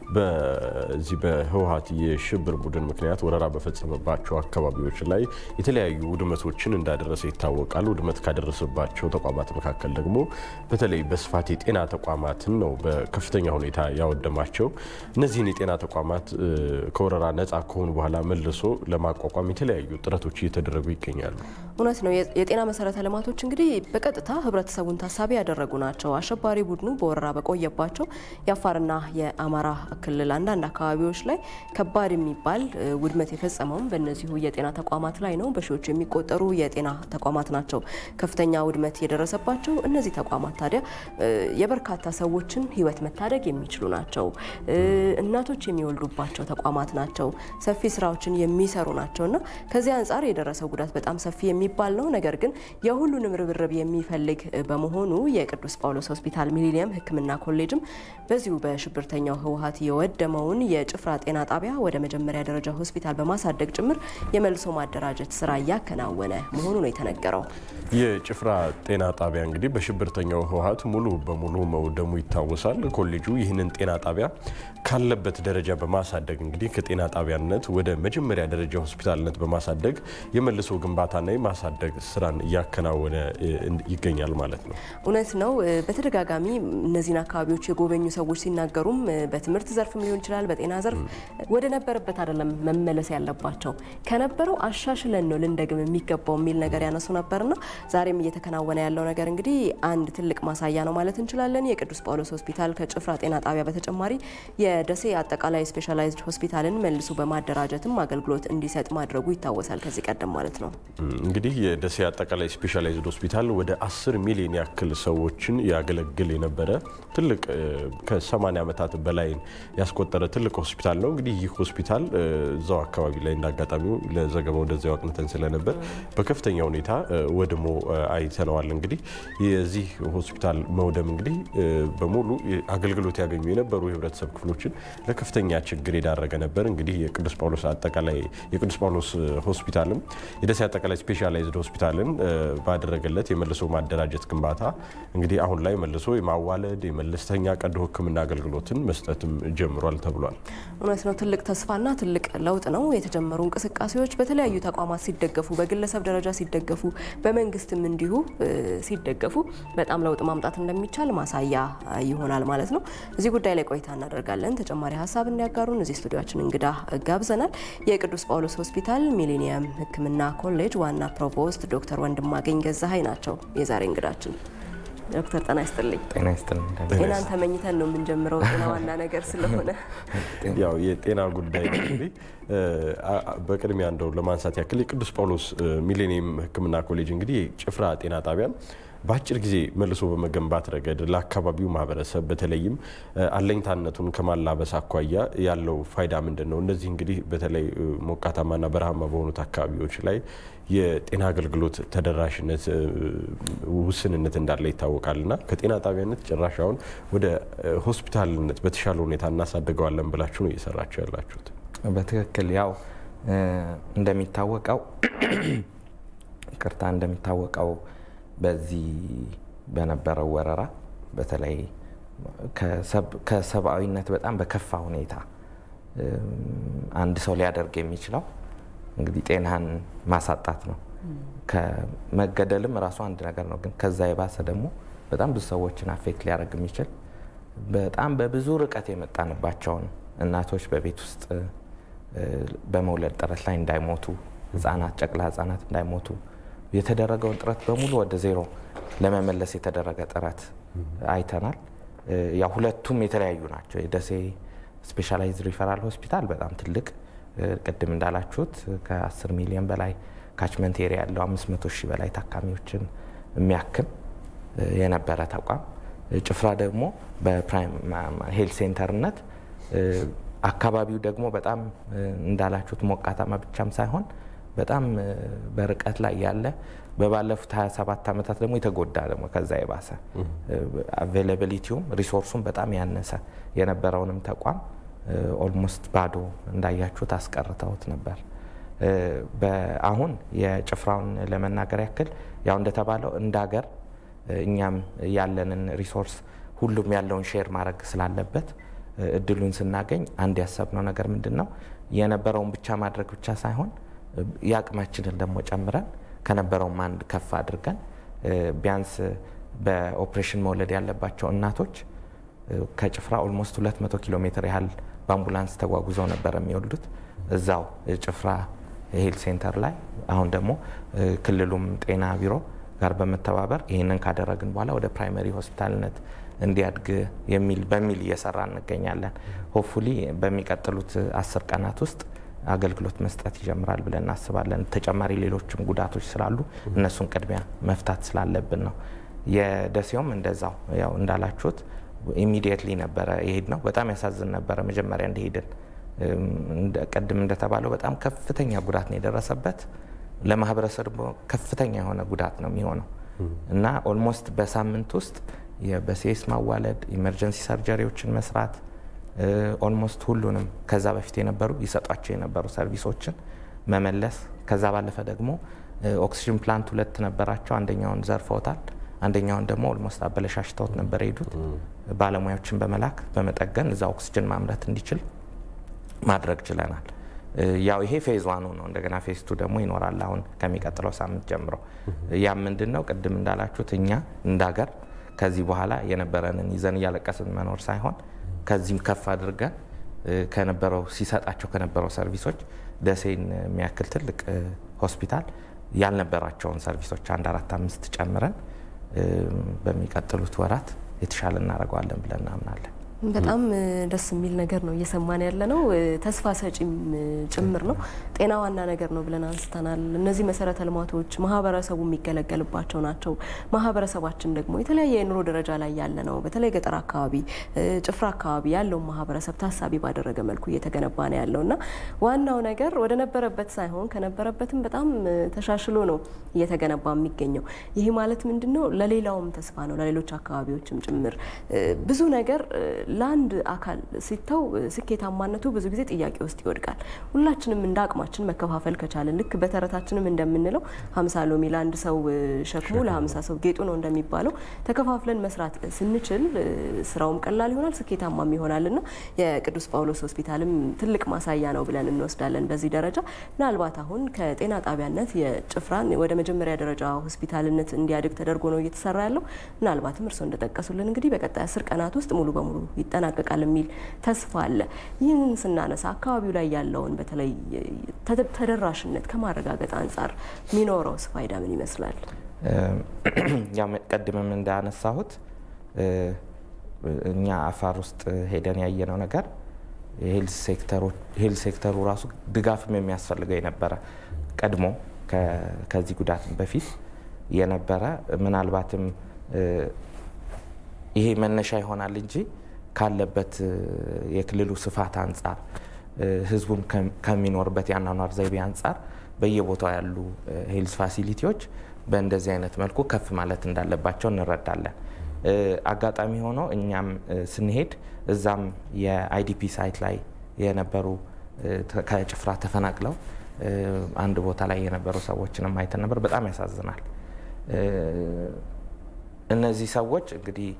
በዚህ በህወሓት የሽብር ቡድን ምክንያት ወረራ በፈጸመባቸው አካባቢዎች ላይ የተለያዩ ውድመቶችን እንዳደረሰ ይታወቃል። ውድመት ካደረሰባቸው ተቋማት መካከል ደግሞ በተለይ በስፋት የጤና ተቋማትን ነው በከፍተኛ ሁኔታ ያወደማቸው። እነዚህን የጤና ተቋማት ከወረራ ነፃ ከሆኑ በኋላ መልሶ ለማቋቋም የተለያዩ ጥረቶች እየተደረጉ ይገኛሉ። እውነት ነው። የጤና መሰረተ ልማቶች እንግዲህ በቀጥታ ህብረተሰቡን ታሳቢ ያደረጉ ናቸው። አሸባሪ ቡድኑ በወረራ በቆየባቸው የአፋርና የአማራ ክልል አንዳንድ አካባቢዎች ላይ ከባድ የሚባል ውድመት የፈጸመው በእነዚሁ የጤና ተቋማት ላይ ነው። በሺዎች የሚቆጠሩ የጤና ተቋማት ናቸው ከፍተኛ ውድመት የደረሰባቸው። እነዚህ ተቋማት ታዲያ የበርካታ ሰዎችን ህይወት መታደግ የሚችሉ ናቸው። እናቶች የሚወልዱባቸው ተቋማት ናቸው። ሰፊ ስራዎችን የሚሰሩ ናቸውና ከዚህ አንፃር የደረሰው ጉዳት በጣም ሰፊ የሚባል ነው። ነገር ግን የሁሉንም ርብርብ የሚፈልግ በመሆኑ የቅዱስ ጳውሎስ ሆስፒታል ሚሊኒየም ሕክምና ኮሌጅም በዚሁ በሽብርተኛው ህወሓት የወደመውን የጭፍራ ጤና ጣቢያ ወደ መጀመሪያ ደረጃ ሆስፒታል በማሳደግ ጭምር የመልሶ ማደራጀት ስራ እያከናወነ መሆኑ ነው የተነገረው። የጭፍራ ጤና ጣቢያ እንግዲህ በሽብርተኛው ህወሓት ሙሉ በሙሉ መውደሙ ይታወሳል። ኮሌጁ ይህንን ጤና ጣቢያ ካለበት ደረጃ በማሳደግ እንግዲህ ከጤና ጣቢያነት ወደ መጀመሪያ ደረጃ ሆስፒታልነት በማሳደግ የመልሶ ግንባታና የማሳደግ ስራን እያከናወነ ይገኛል ማለት ነው። እውነት ነው። በተደጋጋሚ እነዚህን አካባቢዎች የጎበኙ ሰዎች ሲናገሩም በትምህርት ዘርፍም ሊሆን ይችላል፣ በጤና ዘርፍ ወደ ነበረበት አይደለም መመለስ ያለባቸው ከነበረው አሻሽለን ነው ልንደግም የሚገባው የሚል ነገር ያነሱ ነበርና ዛሬም እየተከናወነ ያለው ነገር እንግዲህ አንድ ትልቅ ማሳያ ነው ማለት እንችላለን። የቅዱስ ጳውሎስ ሆስፒታል ከጭፍራ ጤና ጣቢያ በተጨማሪ የደሴ አጠቃላይ ስፔሻላይዝድ ሆስፒታልን መልሶ በማደራጀትም አገልግሎት እንዲሰጥ ማድረጉ ይታወሳል ከዚህ ቀደም ማለት ነው። እንግዲህ የደሴ አጠቃላይ ስፔሻላይዝድ ሆስፒታል ወደ 10 ሚሊዮን ያክል ሰዎችን ያገለግል የነበረ ትልቅ ከ80 ዓመታት በላይ ያስቆጠረ ትልቅ ሆስፒታል ነው። እንግዲህ ይህ ሆስፒታል እዛው አካባቢ ላይ እንዳጋጣሚው ለዘገባው ወደዚያው አቅንተን ስለነበር በከፍተኛ ሁኔታ ወድሞ አይተነዋል። እንግዲህ የዚህ ሆስፒታል መውደም እንግዲህ በሙሉ አገልግሎት ያገኙ የነበሩ የህብረተሰብ ክፍሎችን ለከፍተኛ ችግር የዳረገ ነበር። እንግዲህ የቅዱስ ጳውሎስ ሆስፒታልም የደሴ አጠቃላይ ስፔሻላይዝድ ሆስፒታልን ባደረገለት የመልሶ ማደራጀት ግንባታ እንግዲህ አሁን ላይ መልሶ የማዋለድ የመለስተኛ ቀዶ ሕክምና አገልግሎትን መስጠትም ጀምሯል ተብሏል። እውነት ነው። ትልቅ ተስፋና ትልቅ ለውጥ ነው። የተጀመሩ እንቅስቃሴዎች በተለያዩ ተቋማት ሲደገፉ፣ በግለሰብ ደረጃ ሲደገፉ፣ በመንግስትም እንዲሁ ሲደገፉ በጣም ለውጥ ማምጣት እንደሚቻል ማሳያ ይሆናል ማለት ነው። እዚህ ጉዳይ ላይ ቆይታ እናደርጋለን። ተጨማሪ ሀሳብ እንዲያጋሩን እዚህ ስቱዲዮአችን እንግዳ ጋብዘናል። የቅዱስ ጳውሎስ ሆስፒታል ሚሊኒየም ሕክምና ኮሌጅ ዋና ፕሮቮስት ዶክተር ወንድማገኝ ገዛሃኝ ናቸው የዛሬ እንግዳችን። ዶክተር ጤና ይስጥልኝ። ጤና ይስጥልኝ። ጤናን ተመኝተን ነው የምንጀምረው። ጤና ዋና ነገር ስለሆነ ያው የጤና ጉዳይ እንግዲህ በቅድሚያ እንደው ለማንሳት ያክል የቅዱስ ጳውሎስ ሚሊኒየም ሕክምና ኮሌጅ እንግዲህ ጭፍራ ጤና ጣቢያን በአጭር ጊዜ መልሶ በመገንባት ረገድ ለአካባቢው ማህበረሰብ በተለይም አለኝታነቱን ከማላበስ አኳያ ያለው ፋይዳ ምንድነው? እነዚህ እንግዲህ በተለይ ሞቃታማና በረሃማ በሆኑት አካባቢዎች ላይ የጤና አገልግሎት ተደራሽነት ውስንነት እንዳለ ይታወቃልና ከጤና ጣቢያነት ጭራሻውን ወደ ሆስፒታልነት በተሻለ ሁኔታ እናሳድገዋለን ብላችሁ ነው እየሰራችሁ ያላችሁት? በትክክል ያው እንደሚታወቀው በዚህ በነበረው ወረራ በተለይ ከሰብአዊነት በጣም በከፋ ሁኔታ አንድ ሰው ሊያደርግ የሚችለው እንግዲህ ጤናን ማሳጣት ነው። ከመገደልም ራሱ አንድ ነገር ነው፣ ግን ከዛ የባሰ ደግሞ በጣም ብዙ ሰዎችን አፌክት ሊያደርግ የሚችል በጣም በብዙ ርቀት የመጣንባቸውን እናቶች በቤት ውስጥ በመውለድ ጥረት ላይ እንዳይሞቱ፣ ጨቅላ ህጻናት እንዳይሞቱ የተደረገውን ጥረት በሙሉ ወደ ዜሮ ለመመለስ የተደረገ ጥረት አይተናል። ያ ሁለቱም የተለያዩ ናቸው። የደሴ ስፔሻላይዝድ ሪፈራል ሆስፒታል በጣም ትልቅ ቅድም እንዳላችሁት ከ10 ሚሊዮን በላይ ካችመንት ኤሪያ ያለው 500 ሺህ በላይ ታካሚዎችን የሚያክም የነበረ ተቋም፣ ጭፍራ ደግሞ በፕራይም ሄልት ሴንተርነት አካባቢው ደግሞ በጣም እንዳላችሁት ሞቃታማ ብቻም ሳይሆን በጣም በርቀት ላይ ያለ በባለፉት 27 ዓመታት ደግሞ የተጎዳ ደግሞ ከዛ የባሰ አቬይላቢሊቲውም ሪሶርሱም በጣም ያነሰ የነበረውንም ተቋም ኦልሞስት ባዶ እንዳያችሁት አስቀርተውት ነበር። በአሁን የጭፍራውን ለመናገር ያክል ያው እንደተባለው እንዳገር እኛም ያለንን ሪሶርስ ሁሉም ያለውን ሼር ማድረግ ስላለበት እድሉን ስናገኝ አንድ ያሰብነው ነገር ምንድነው የነበረውን ብቻ ማድረግ ብቻ ሳይሆን ያቅማችንን ደግሞ ጨምረን ከነበረው አንድ ከፍ አድርገን ቢያንስ በኦፕሬሽን መውለድ ያለባቸው እናቶች ከጭፍራ ኦልሞስት 200 ኪሎ ሜትር ያህል በአምቡላንስ ተጓጉዘው ነበር የሚወልዱት እዛው ጭፍራ ሄልት ሴንተር ላይ አሁን ደግሞ ክልሉም ጤና ቢሮ ጋር በመተባበር ይሄንን ካደረግን በኋላ ወደ ፕራይመሪ ሆስፒታልነት እንዲያድግ በሚል እየሰራን እንገኛለን ሆፕፉሊ በሚቀጥሉት 10 ቀናት ውስጥ አገልግሎት መስጠት ይጀምራል ብለን እናስባለን ተጨማሪ ሌሎችም ጉዳቶች ስላሉ እነሱን ቅድሚያ መፍታት ስላለብን ነው የደሴውም እንደዛው ያው እንዳላችሁት ኢሚዲየትሊ ነበር ይሄድ ነው በጣም ያሳዝን ነበር መጀመሪያ እንደሄድን ቀድም እንደተባለው በጣም ከፍተኛ ጉዳት ነው የደረሰበት ለማህበረሰቡ ከፍተኛ የሆነ ጉዳት ነው የሚሆነው እና ኦልሞስት በሳምንት ውስጥ የበሴስ ማዋለድ ኢመርጀንሲ ሰርጀሪዎችን መስራት ኦልሞስት ሁሉንም ከዛ በፊት የነበሩ ይሰጣቸው የነበሩ ሰርቪሶችን መመለስ ከዛ ባለፈ ደግሞ ኦክሲጅን ፕላንት 2 ነበራቸው አንደኛውን ዘርፈውታል አንደኛውን ደግሞ ኦልሞስት አበለሻሽተውት ነበር የሄዱት ባለሙያዎችን በመላክ በመጠገን እዛ ኦክሲጅን ማምረት እንዲችል ማድረግ ችለናል ያው ይሄ ፌዝ 1 ነው እንደገና ፌዝ 2 ደግሞ ይኖራል አሁን ከሚቀጥለው ሳምንት ጀምሮ ያ ምንድነው ቅድም እንዳላችሁት እኛ እንዳገር ከዚህ በኋላ የነበረንን ይዘን ያለቀስን መኖር ሳይሆን ከዚህም ከፍ አድርገን ከነበረው ሲሰጣቸው ከነበረው ሰርቪሶች ደሴን የሚያክል ትልቅ ሆስፒታል ያልነበራቸውን ሰርቪሶች 1 4 5 ጨምረን በሚቀጥሉት ወራት የተሻለ እናደርጋለን ብለን እናምናለን በጣም ደስ የሚል ነገር ነው እየሰማን ያለ ነው ተስፋ ሰጪም ጭምር ነው ጤና ዋና ነገር ነው ብለን አንስተናል እነዚህ መሰረተ ልማቶች ማህበረሰቡ የሚገለገልባቸው ናቸው ማህበረሰባችን ደግሞ የተለያየ የኑሮ ደረጃ ላይ ያለ ነው በተለይ ገጠር አካባቢ ጭፍራ አካባቢ ያለው ማህበረሰብ ታሳቢ ባደረገ መልኩ እየተገነባ ነው ያለውና ዋናው ነገር ወደ ነበረበት ሳይሆን ከነበረበትም በጣም ተሻሽሎ ነው እየተገነባ የሚገኘው ይሄ ማለት ምንድነው ለሌላውም ተስፋ ነው ለሌሎች አካባቢዎችም ጭምር ብዙ ነገር ላንድ አካል ሲተው ስኬታማነቱ ብዙ ጊዜ ጥያቄ ውስጥ ይወድቃል ሁላችንም እንዳቅማችን መከፋፈል ከቻለን ልክ በተረታችንም እንደምንለው 50 ሎሚ ላንድ ሰው ሸክሙ ለ50 ሰው ጌጡ ነው እንደሚባለው ተከፋፍለን መስራት ስንችል ስራውም ቀላል ይሆናል ስኬታማም ይሆናልና የቅዱስ ጳውሎስ ሆስፒታልም ትልቅ ማሳያ ነው ብለን እንወስዳለን በዚህ ደረጃ ምናልባት አሁን ከጤና ጣቢያነት የጭፍራን ወደ መጀመሪያ ደረጃ ሆስፒታልነት እንዲያድግ ተደርጎ ነው እየተሰራ ያለው ምናልባትም እርሶ እንደጠቀሱልን እንግዲህ በቀጣይ 10 ቀናት ውስጥ ሙሉ በሙሉ ይጠናቀቃል የሚል ተስፋ አለ ይህንን ስናነሳ አካባቢው ላይ ያለውን በተለይ ተደራሽነት ከማረጋገጥ አንፃር ሚኖረው ፋይዳ ምን ይመስላል ያ ቀድመም እንዳነሳሁት እኛ አፋር ውስጥ ሄደን ያየነው ነገር ሄልዝ ሴክተሩ ራሱ ድጋፍም የሚያስፈልገው የነበረ ቀድሞ ከዚህ ጉዳት በፊት የነበረ ምናልባትም ይሄ መነሻ ይሆናል እንጂ ካለበት የክልሉ ስፋት አንፃር ህዝቡም ከሚኖርበት ያናኗር ዘይቤ አንፃር በየቦታው ያሉ ሄልዝ ፋሲሊቲዎች በእንደዚህ አይነት መልኩ ከፍ ማለት እንዳለባቸው እንረዳለን አጋጣሚ ሆኖ እኛም ስንሄድ እዛም የአይዲፒ ሳይት ላይ የነበሩ ከጭፍራ ተፈናቅለው አንድ ቦታ ላይ የነበሩ ሰዎችንም አይተን ነበር በጣም ያሳዝናል እነዚህ ሰዎች እንግዲህ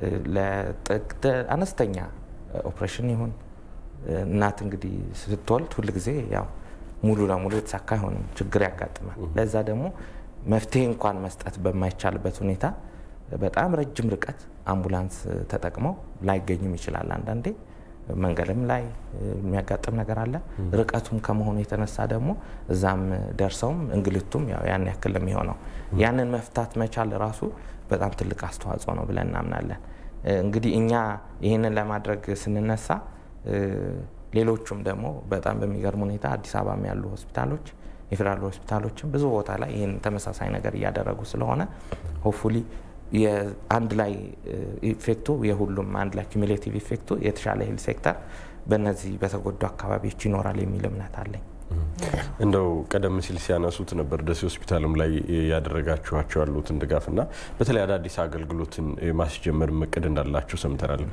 ለአነስተኛ ኦፕሬሽን ይሁን እናት እንግዲህ ስትወልድ ሁሉ ጊዜ ያው ሙሉ ለሙሉ የተሳካ አይሆንም ችግር ያጋጥማል ለዛ ደግሞ መፍትሄ እንኳን መስጠት በማይቻልበት ሁኔታ በጣም ረጅም ርቀት አምቡላንስ ተጠቅመው ላይገኝም ይችላል አንዳንዴ መንገድም ላይ የሚያጋጥም ነገር አለ ርቀቱም ከመሆኑ የተነሳ ደግሞ እዛም ደርሰውም እንግልቱም ያው ያን ያክል የሚሆነው ያንን መፍታት መቻል ራሱ በጣም ትልቅ አስተዋጽኦ ነው ብለን እናምናለን እንግዲህ እኛ ይሄንን ለማድረግ ስንነሳ ሌሎችም ደግሞ በጣም በሚገርም ሁኔታ አዲስ አበባም ያሉ ሆስፒታሎች የፌደራል ሆስፒታሎችም ብዙ ቦታ ላይ ይሄን ተመሳሳይ ነገር ያደረጉ ስለሆነ ሆፕፉሊ የአንድ ላይ ኢፌክቱ የሁሉም አንድ ላይ ኩሙሌቲቭ ኢፌክቱ የተሻለ ሄልዝ ሴክተር በእነዚህ በተጎዱ አካባቢዎች ይኖራል የሚል እምነት አለኝ እንደው ቀደም ሲል ሲያነሱት ነበር ደሴ ሆስፒታልም ላይ ያደረጋችኋቸው ያሉትን ድጋፍና በተለይ አዳዲስ አገልግሎትን ማስጀመር እቅድ እንዳላችሁ ሰምተናል።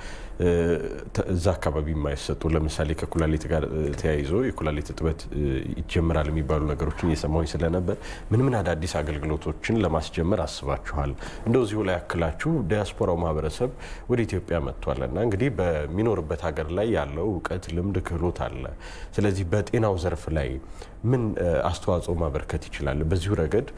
እዛ አካባቢ የማይሰጡ ለምሳሌ ከኩላሊት ጋር ተያይዞ የኩላሊት እጥበት ይጀምራል የሚባሉ ነገሮችን እየሰማሁኝ ስለነበር ምን አዳዲስ አገልግሎቶችን ለማስጀመር አስባችኋል? እንደው እዚሁ ላይ ያክላችሁ ዲያስፖራው ማህበረሰብ ወደ ኢትዮጵያ መጥቷልና እንግዲህ በሚኖርበት ሀገር ላይ ያለው እውቀት፣ ልምድ፣ ክህሎት አለ። ስለዚህ በጤናው ዘርፍ ላይ ምን አስተዋጽኦ ማበርከት ይችላል? በዚሁ ረገድ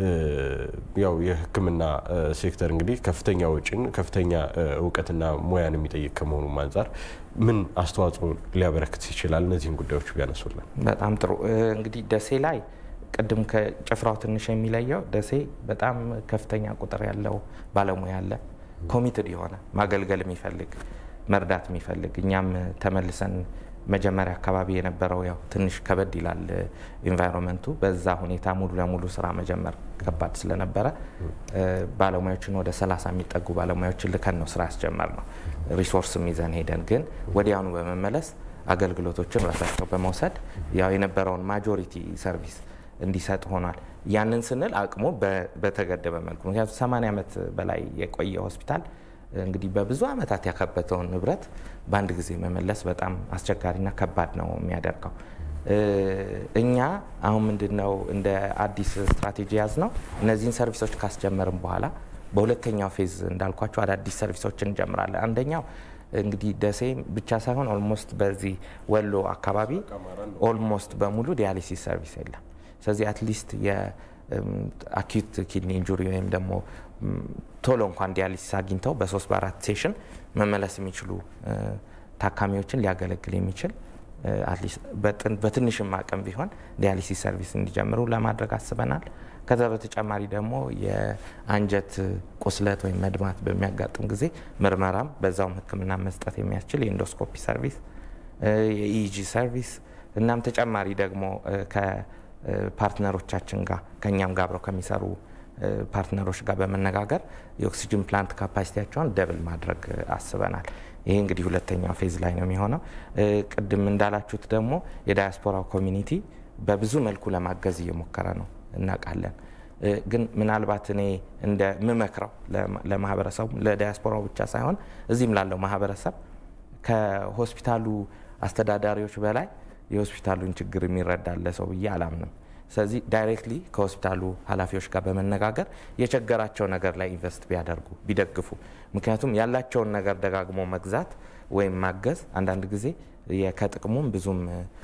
ያው የሕክምና ሴክተር እንግዲህ ከፍተኛ ወጪን ከፍተኛ እውቀትና ሙያን የሚጠይቅ ከመሆኑ አንፃር ምን አስተዋጽኦ ሊያበረክት ይችላል? እነዚህን ጉዳዮች ቢያነሱልን። በጣም ጥሩ። እንግዲህ ደሴ ላይ ቅድም ከጭፍራው ትንሽ የሚለየው ደሴ በጣም ከፍተኛ ቁጥር ያለው ባለሙያ አለ፣ ኮሚትድ የሆነ ማገልገል የሚፈልግ መርዳት የሚፈልግ እኛም ተመልሰን መጀመሪያ አካባቢ የነበረው ያው ትንሽ ከበድ ይላል ኢንቫይሮንመንቱ። በዛ ሁኔታ ሙሉ ለሙሉ ስራ መጀመር ከባድ ስለነበረ ባለሙያዎችን ወደ 30 የሚጠጉ ባለሙያዎችን ልከን ነው ስራ ያስጀመር ነው። ሪሶርስም ይዘን ሄደን ግን ወዲያውኑ በመመለስ አገልግሎቶችን ራሳቸው በመውሰድ ያው የነበረውን ማጆሪቲ ሰርቪስ እንዲሰጥ ሆኗል። ያንን ስንል አቅሙ በተገደበ መልኩ ምክንያቱም 80 ዓመት በላይ የቆየ ሆስፒታል እንግዲህ በብዙ ዓመታት ያከበተውን ንብረት በአንድ ጊዜ መመለስ በጣም አስቸጋሪና ከባድ ነው የሚያደርገው። እኛ አሁን ምንድነው እንደ አዲስ ስትራቴጂ ያዝ ነው እነዚህን ሰርቪሶች ካስጀመርን በኋላ በሁለተኛው ፌዝ እንዳልኳቸው አዳዲስ ሰርቪሶችን እንጀምራለን። አንደኛው እንግዲህ ደሴ ብቻ ሳይሆን ኦልሞስት በዚህ ወሎ አካባቢ ኦልሞስት በሙሉ ዲያሊሲስ ሰርቪስ የለም። ስለዚህ አትሊስት የአኪዩት ኪድኒ ኢንጁሪ ወይም ደግሞ ቶሎ እንኳን ዲያሊሲስ አግኝተው በ3 በ4 ሴሽን መመለስ የሚችሉ ታካሚዎችን ሊያገለግል የሚችል አትሊስት በትንሽም አቅም ቢሆን ዲያሊሲስ ሰርቪስ እንዲጀምሩ ለማድረግ አስበናል። ከዛ በተጨማሪ ደግሞ የአንጀት ቁስለት ወይም መድማት በሚያጋጥም ጊዜ ምርመራም በዛውም ሕክምና መስጠት የሚያስችል የኢንዶስኮፒ ሰርቪስ፣ የኢጂ ሰርቪስ እናም ተጨማሪ ደግሞ ከፓርትነሮቻችን ጋር ከኛም ጋር አብረው ከሚሰሩ ፓርትነሮች ጋር በመነጋገር የኦክሲጅን ፕላንት ካፓሲቲያቸውን ደብል ማድረግ አስበናል። ይሄ እንግዲህ ሁለተኛው ፌዝ ላይ ነው የሚሆነው። ቅድም እንዳላችሁት ደግሞ የዳያስፖራው ኮሚኒቲ በብዙ መልኩ ለማገዝ እየሞከረ ነው እናውቃለን። ግን ምናልባት እኔ እንደምመክረው ለማህበረሰቡ ለዳያስፖራው ብቻ ሳይሆን እዚህም ላለው ማህበረሰብ ከሆስፒታሉ አስተዳዳሪዎች በላይ የሆስፒታሉን ችግር የሚረዳለ ሰው ብዬ አላምንም። ስለዚህ ዳይሬክትሊ ከሆስፒታሉ ኃላፊዎች ጋር በመነጋገር የቸገራቸው ነገር ላይ ኢንቨስት ቢያደርጉ ቢደግፉ፣ ምክንያቱም ያላቸውን ነገር ደጋግሞ መግዛት ወይም ማገዝ አንዳንድ ጊዜ ከጥቅሙም ብዙም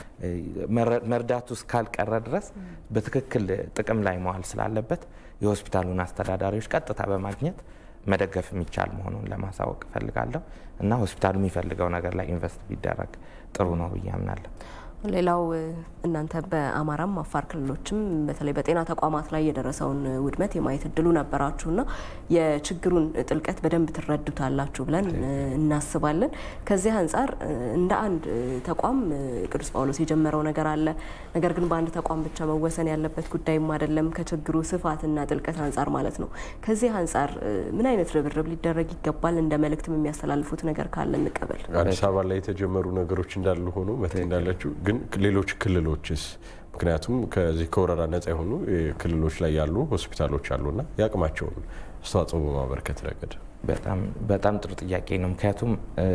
መርዳቱ እስካልቀረ ድረስ በትክክል ጥቅም ላይ መዋል ስላለበት የሆስፒታሉን አስተዳዳሪዎች ቀጥታ በማግኘት መደገፍ የሚቻል መሆኑን ለማሳወቅ እፈልጋለሁ እና ሆስፒታሉ የሚፈልገው ነገር ላይ ኢንቨስት ቢደረግ ጥሩ ነው ብዬ አምናለሁ። ሌላው እናንተ በአማራም አፋር ክልሎችም በተለይ በጤና ተቋማት ላይ የደረሰውን ውድመት የማየት እድሉ ነበራችሁና የችግሩን ጥልቀት በደንብ ትረዱታላችሁ ብለን እናስባለን። ከዚህ አንፃር እንደ አንድ ተቋም ቅዱስ ጳውሎስ የጀመረው ነገር አለ። ነገር ግን በአንድ ተቋም ብቻ መወሰን ያለበት ጉዳይም አይደለም፣ ከችግሩ ስፋትና ጥልቀት አንፃር ማለት ነው። ከዚህ አንፃር ምን አይነት ርብርብ ሊደረግ ይገባል? እንደ መልእክትም የሚያስተላልፉት ነገር ካለ እንቀበል። አዲስ አበባ ላይ የተጀመሩ ነገሮች እንዳሉ ሆኖ መተን እንዳላችሁ ግን ሌሎች ክልሎችስ? ምክንያቱም ከዚህ ከወረራ ነጻ የሆኑ ክልሎች ላይ ያሉ ሆስፒታሎች አሉና ያቅማቸውን አስተዋጽኦ በማበርከት ረገድ በጣም ጥሩ ጥያቄ ነው። ምክንያቱም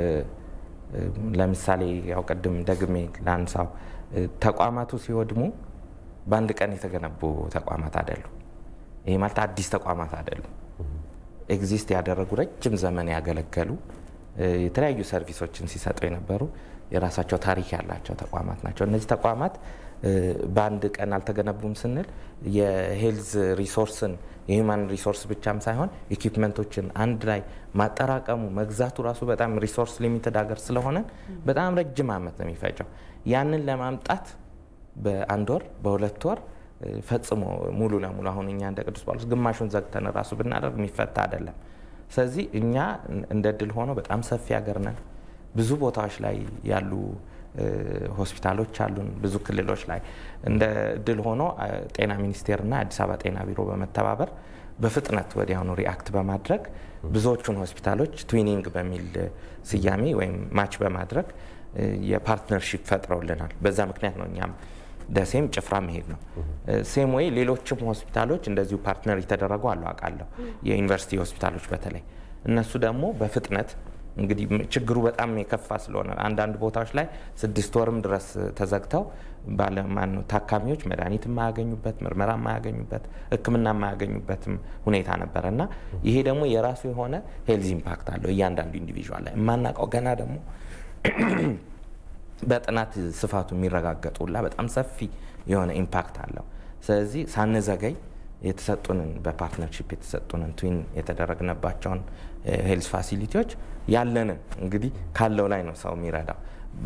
ለምሳሌ ያው ቀድም ደግሜ ላንሳው ተቋማቱ ሲወድሙ በአንድ ቀን የተገነቡ ተቋማት አይደሉም። ይሄ ማለት አዲስ ተቋማት አይደሉም። ኤግዚስት ያደረጉ ረጅም ዘመን ያገለገሉ የተለያዩ ሰርቪሶችን ሲሰጡ የነበሩ የራሳቸው ታሪክ ያላቸው ተቋማት ናቸው። እነዚህ ተቋማት በአንድ ቀን አልተገነቡም ስንል የሄልዝ ሪሶርስን የሂውማን ሪሶርስ ብቻም ሳይሆን ኢኩዊፕመንቶችን አንድ ላይ ማጠራቀሙ መግዛቱ ራሱ በጣም ሪሶርስ ሊሚትድ ሀገር ስለሆነ በጣም ረጅም ዓመት ነው የሚፈጀው። ያንን ለማምጣት በአንድ ወር በሁለት ወር ፈጽሞ ሙሉ ለሙሉ አሁን እኛ እንደ ቅዱስ ጳውሎስ ግማሹን ዘግተን ራሱ ብናደርግ የሚፈታ አይደለም። ስለዚህ እኛ እንደ ድል ሆኖ በጣም ሰፊ ሀገር ነን። ብዙ ቦታዎች ላይ ያሉ ሆስፒታሎች አሉን፣ ብዙ ክልሎች ላይ እንደ ድል ሆኖ ጤና ሚኒስቴርና አዲስ አበባ ጤና ቢሮ በመተባበር በፍጥነት ወዲያውኑ ሪአክት በማድረግ ብዙዎቹን ሆስፒታሎች ትዊኒንግ በሚል ስያሜ ወይም ማች በማድረግ የፓርትነርሺፕ ፈጥረውልናል። በዛ ምክንያት ነው እኛም ደሴም ጭፍራ መሄድ ነው። ሴም ወይ ሌሎችም ሆስፒታሎች እንደዚሁ ፓርትነር የተደረጉ አውቃለሁ የዩኒቨርሲቲ ሆስፒታሎች በተለይ እነሱ ደግሞ በፍጥነት እንግዲህ ችግሩ በጣም የከፋ ስለሆነ አንዳንድ ቦታዎች ላይ 6 ወርም ድረስ ተዘግተው ባለማን ታካሚዎች መድኃኒት የማያገኙበት ምርመራ የማያገኙበት ሕክምና የማያገኙበትም ሁኔታ ነበርና ይሄ ደግሞ የራሱ የሆነ ሄልዝ ኢምፓክት አለው እያንዳንዱ ኢንዲቪጁዋል ላይ የማናውቀው ገና ደግሞ በጥናት ስፋቱ የሚረጋገጡላ በጣም ሰፊ የሆነ ኢምፓክት አለው። ስለዚህ ሳንዘገይ የተሰጡንን በፓርትነርሺፕ የተሰጡንን ትዊን የተደረግነባቸውን ሄልዝ ፋሲሊቲዎች ያለንን እንግዲህ ካለው ላይ ነው ሰው የሚረዳው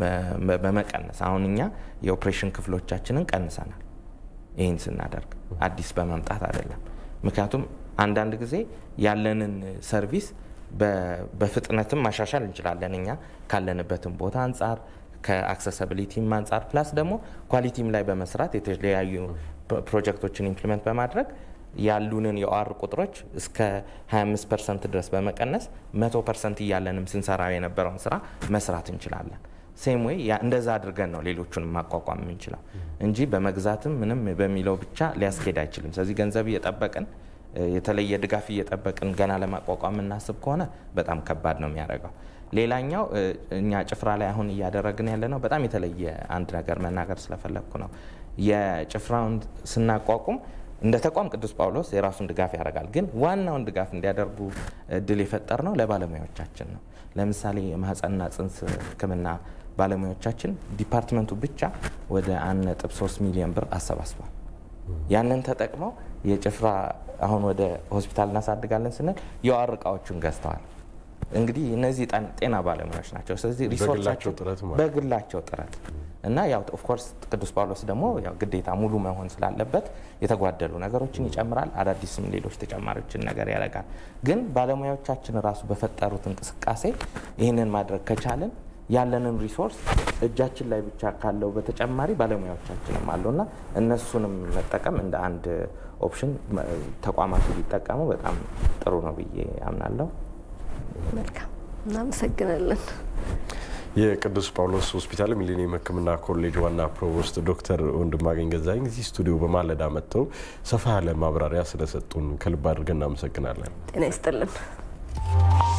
በመቀነስ አሁን እኛ የኦፕሬሽን ክፍሎቻችንን ቀንሰናል። ይህን ስናደርግ አዲስ በመምጣት አይደለም። ምክንያቱም አንዳንድ ጊዜ ያለንን ሰርቪስ በፍጥነትም ማሻሻል እንችላለን እኛ ካለንበትም ቦታ አንጻር ከአክሰሲቢሊቲም አንጻር ፕላስ ደግሞ ኳሊቲም ላይ በመስራት የተለያዩ ፕሮጀክቶችን ኢምፕሊመንት በማድረግ ያሉንን የኦአር ቁጥሮች እስከ 25% ድረስ በመቀነስ 100% እያለንም ስንሰራው የነበረውን ስራ መስራት እንችላለን። ሴም ወይ እንደዛ አድርገን ነው ሌሎቹንም ማቋቋም የምንችለው እንጂ በመግዛትም ምንም በሚለው ብቻ ሊያስኬድ አይችልም። ስለዚህ ገንዘብ እየጠበቅን የተለየ ድጋፍ እየጠበቅን ገና ለማቋቋም እናስብ ከሆነ በጣም ከባድ ነው የሚያደርገው። ሌላኛው እኛ ጭፍራ ላይ አሁን እያደረግን ያለነው በጣም የተለየ አንድ ነገር መናገር ስለፈለኩ ነው። የጭፍራውን ስናቋቁም እንደ ተቋም ቅዱስ ጳውሎስ የራሱን ድጋፍ ያደርጋል። ግን ዋናውን ድጋፍ እንዲያደርጉ እድል የፈጠርነው ለባለሙያዎቻችን ነው። ለምሳሌ የማህፀንና ጽንስ ሕክምና ባለሙያዎቻችን ዲፓርትመንቱ ብቻ ወደ 1.3 ሚሊዮን ብር አሰባስቧል። ያንን ተጠቅመው የጭፍራ አሁን ወደ ሆስፒታል እናሳድጋለን ስንል የኦአር እቃዎችን ገዝተዋል። እንግዲህ እነዚህ ጤና ባለሙያዎች ናቸው። ስለዚህ ሪሶርሳቸው በግላቸው ጥረት እና ያው ኦፍ ኮርስ ቅዱስ ጳውሎስ ደግሞ ያው ግዴታ ሙሉ መሆን ስላለበት የተጓደሉ ነገሮችን ይጨምራል፣ አዳዲስም ሌሎች ተጨማሪዎችን ነገር ያደርጋል። ግን ባለሙያዎቻችን ራሱ በፈጠሩት እንቅስቃሴ ይህንን ማድረግ ከቻለን ያለንን ሪሶርስ እጃችን ላይ ብቻ ካለው በተጨማሪ ባለሙያዎቻችንም አሉና እነሱንም መጠቀም እንደ አንድ ኦፕሽን ተቋማቱ ሊጠቀሙ በጣም ጥሩ ነው ብዬ አምናለሁ። መልካም እናመሰግናለን። የቅዱስ ጳውሎስ ሆስፒታል ሚሊኒየም ሕክምና ኮሌጅ ዋና ፕሮቮስት ዶክተር ወንድማገኝ ገዛኸኝ እዚህ ስቱዲዮ በማለዳ መጥተው ሰፋ ያለ ማብራሪያ ስለሰጡን ከልብ አድርገን እናመሰግናለን። ጤና ይስጥልን።